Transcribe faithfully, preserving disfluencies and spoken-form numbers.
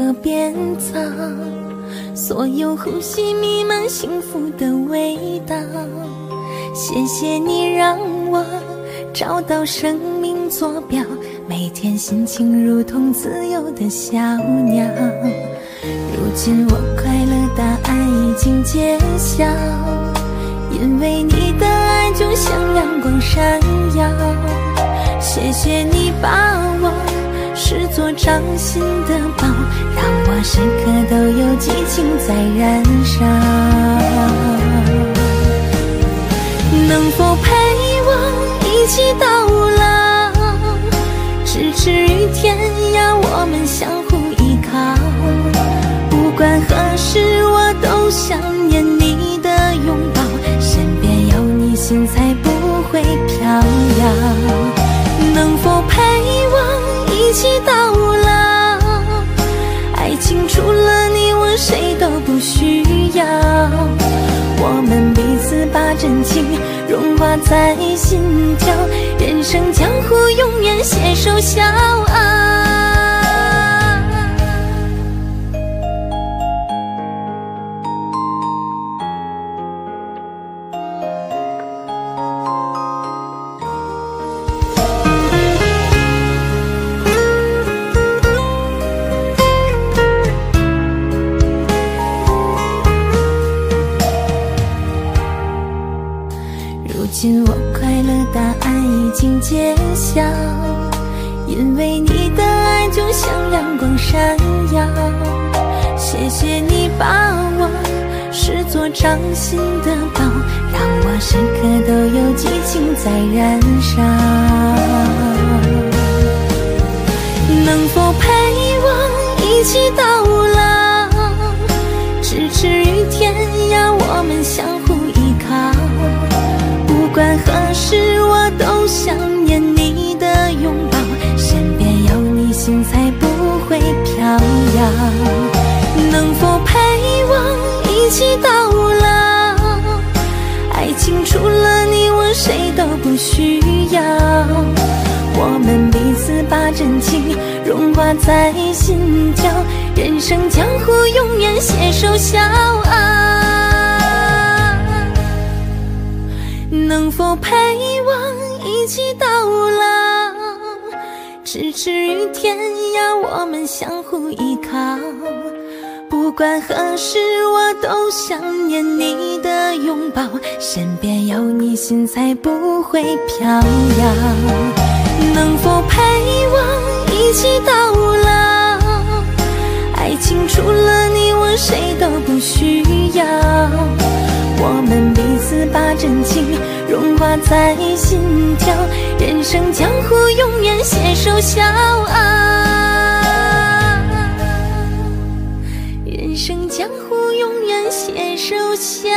色变脏，所有呼吸弥漫幸福的味道。谢谢你让我找到生命坐标，每天心情如同自由的小鸟。如今我快乐答案已经揭晓，因为你的爱就像阳光闪耀。谢谢你把我视作掌心的宝，让我时刻都有激情在燃烧。能否陪我一起到老，咫尺与天涯我们相互依靠。不管何时我都想念你的拥抱，身边有你心才不会飘摇。能否陪我一起到老，爱情除了你我谁都不需要。我们彼此把真情融化在心跳，人生江湖永远携手笑傲。如今我快乐答案已经揭晓，因为你的爱就像阳光闪耀。谢谢你把我视作掌心的宝，让我时刻都有激情在燃烧。能否陪我一起到老，咫尺与天涯我们相互依靠。不管何时我都想念你的拥抱，身边有你心才不会飘摇。能否陪我一起到老，爱情除了你我谁都不需要。我们彼此把真情融化在心跳，人生江湖永远携手笑傲。能否陪我一起到老，咫尺与天涯我们相互依靠。不管何时我都想念你的拥抱，身边有你心才不会飘摇。能否陪我一起到老，爱情除了你我谁都不需要。我们彼此把真情融化在心跳，人生江湖永远携手笑傲。人生江湖永远携手笑